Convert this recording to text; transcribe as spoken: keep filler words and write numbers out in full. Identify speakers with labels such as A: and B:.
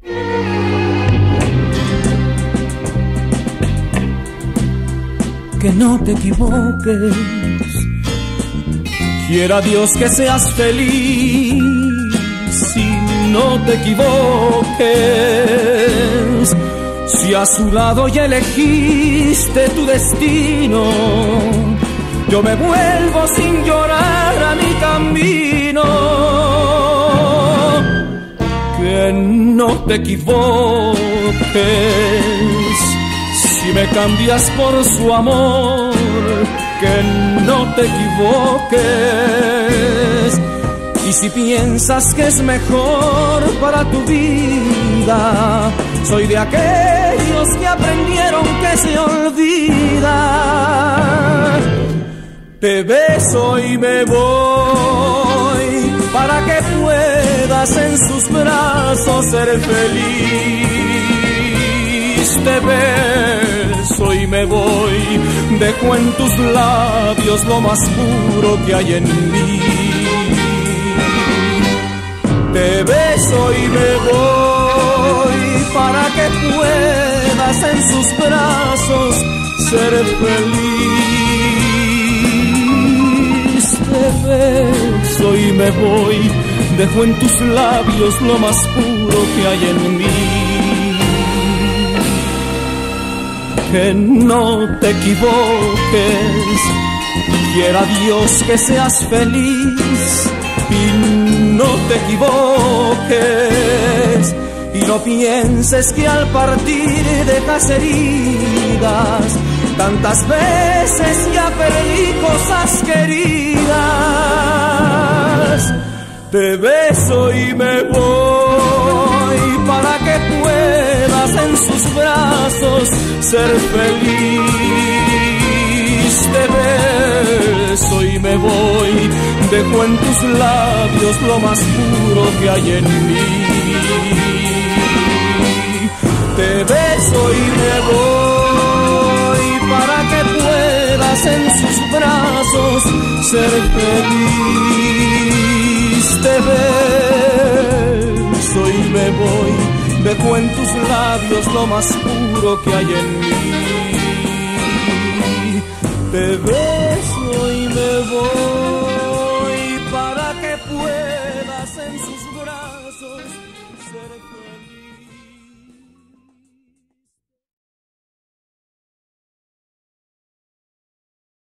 A: Que no te equivoques, quiera Dios que seas feliz. Si no te equivoques, si a su lado ya elegiste tu destino, yo me vuelvo sin llorar a mi camino. Que no te equivoques, si me cambias por su amor, que no te equivoques. Y si piensas que es mejor para tu vida, soy de aquellos que aprendieron que se olvida. Te beso y me voy para que puedas en sus brazos ser feliz. Te beso y me voy, dejo en tus labios lo más puro que hay en mí. Te beso y me voy para que puedas en sus brazos ser feliz. Te beso y me voy, dejo en tus labios lo más puro que hay en mí. Que no te equivoques, quiera Dios que seas feliz. Y no te equivoques, y no pienses que al partir dejas heridas. Tantas veces ya perdí cosas queridas. Te beso y me voy para que puedas en sus brazos ser feliz. Te beso y me voy, dejo en tus labios lo más puro que hay en mí. Te beso y me voy para que puedas en sus brazos ser feliz. Te beso y me voy, dejo en tus labios lo más puro que hay en mí. Te beso.